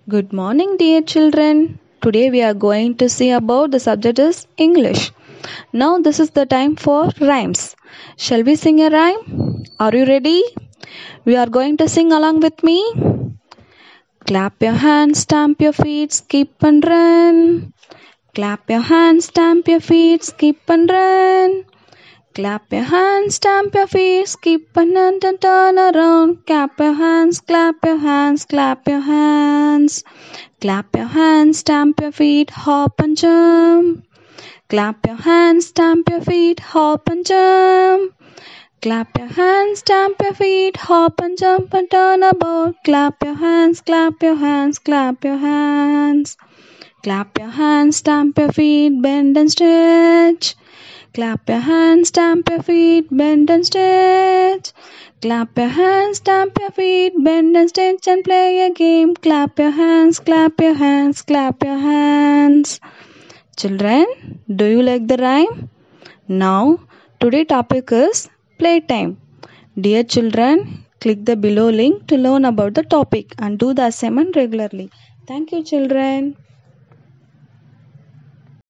Good morning, dear children. Today we are going to see about the subject is English. Now this is the time for rhymes. Shall we sing a rhyme? Are you ready? We are going to sing along with me. Clap your hands, stamp your feet, skip and run. Clap your hands, stamp your feet, skip and run. Clap your hands, stamp your feet, skip and turn around. Clap your hands, clap your hands, clap your hands. Clap your hands, stamp your feet, hop and jump. Clap your hands, stamp your feet, hop and jump. Clap your hands, stamp your feet, hop and jump and turn about. Clap your hands, clap your hands, clap your hands. Clap your hands, stamp your feet, bend and stretch. Clap your hands, stamp your feet, bend and stretch. Clap your hands, stamp your feet, bend and stretch and play a game. Clap your hands, clap your hands, clap your hands. Children, do you like the rhyme? Now, today's topic is playtime. Dear children, click the below link to learn about the topic and do the assignment regularly. Thank you, children.